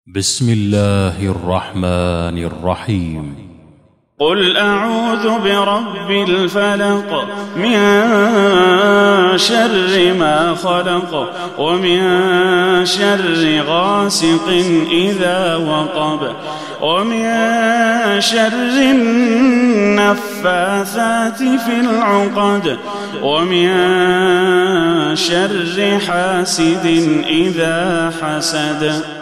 بسم الله الرحمن الرحيم. قل أعوذ برب الفلق من شر ما خلق ومن شر غاسق إذا وقب ومن شر النفاثات في العقد ومن شر حاسد إذا حسد.